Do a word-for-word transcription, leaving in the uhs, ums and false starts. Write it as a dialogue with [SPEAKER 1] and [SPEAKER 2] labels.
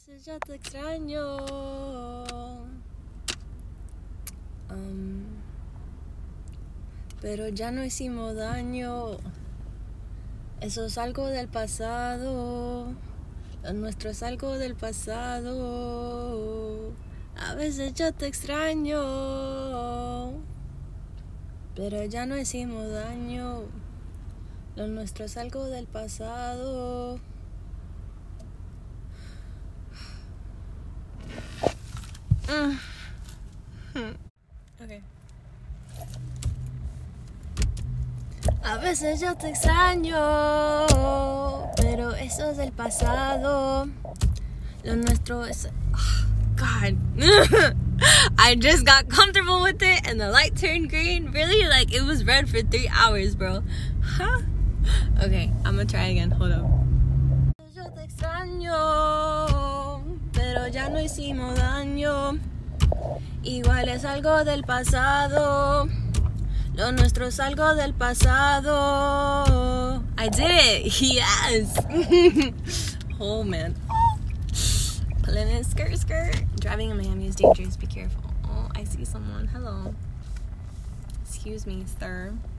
[SPEAKER 1] veces ya te extraño. Um, pero ya no hicimos daño. Eso es algo del pasado. Lo nuestro es algo del pasado. A veces yo te extraño, pero ya no hicimos daño. Lo nuestro es algo del pasado. Mm. Okay. A veces yo te extraño, pero eso es del pasado. Lo nuestro es... Oh, God. I just got comfortable with it and the light turned green. Really? Like, it was red for three hours, bro. Huh? Okay, I'm gonna try again. Hold on. Yo te extraño, pero ya no hicimos daño. Igual es algo del pasado. Lo nuestro es algo del pasado. I did it. Yes. Oh, man. Pulling in skirt, skirt. Driving in Miami is dangerous. Be careful. Oh, I see someone. Hello. Excuse me, sir.